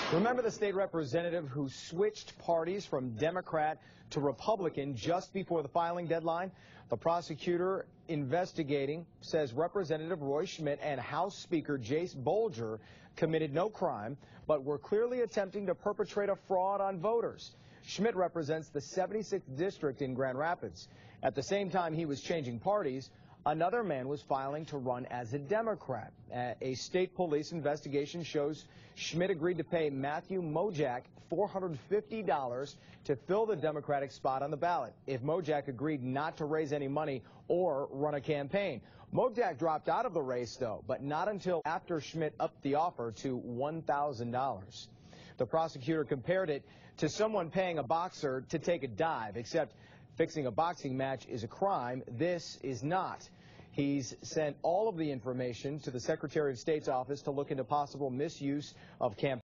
Remember the state representative who switched parties from Democrat to Republican just before the filing deadline? The prosecutor investigating says Representative Roy Schmidt and House Speaker Jase Bolger committed no crime, but were clearly attempting to perpetrate a fraud on voters. Schmidt represents the 76th district in Grand Rapids. At the same time he was changing parties, another man was filing to run as a Democrat. A state police investigation shows Schmidt agreed to pay Matthew Mojak $450 to fill the Democratic spot on the ballot if Mojak agreed not to raise any money or run a campaign. Mojak dropped out of the race, though, but not until after Schmidt upped the offer to $1,000. The prosecutor compared it to someone paying a boxer to take a dive, except fixing a boxing match is a crime. This is not. He's sent all of the information to the Secretary of State's office to look into possible misuse of campaign